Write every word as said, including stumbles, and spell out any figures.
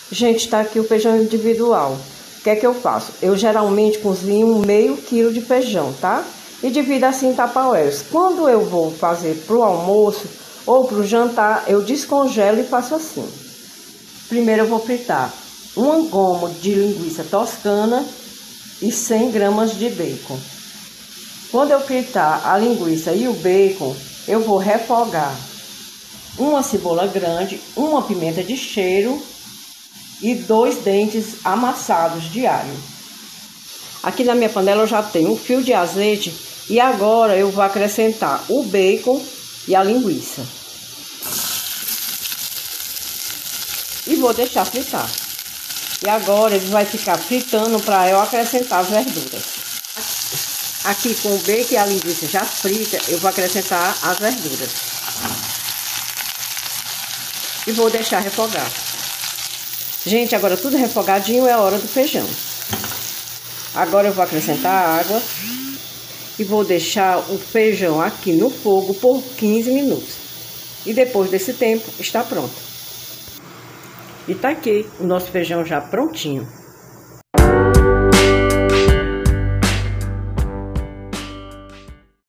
Gente, tá aqui o feijão individual. O que é que eu faço? Eu geralmente cozinho meio quilo de feijão, tá? E divido assim em tapaueres. Quando eu vou fazer pro almoço ou pro jantar, eu descongelo e faço assim. Primeiro eu vou fritar um gomo de linguiça toscana e cem gramas de bacon. Quando eu fritar a linguiça e o bacon, eu vou refogar uma cebola grande, uma pimenta de cheiro e dois dentes amassados de alho. Aqui na minha panela eu já tenho um fio de azeite e agora eu vou acrescentar o bacon e a linguiça. E vou deixar fritar. E agora ele vai ficar fritando para eu acrescentar as verduras. Aqui com o bacon e a linguiça já frita, eu vou acrescentar as verduras. E vou deixar refogar. Gente, agora tudo refogadinho, é a hora do feijão. Agora eu vou acrescentar a água e vou deixar o feijão aqui no fogo por quinze minutos. E depois desse tempo, está pronto. E tá aqui o nosso feijão já prontinho.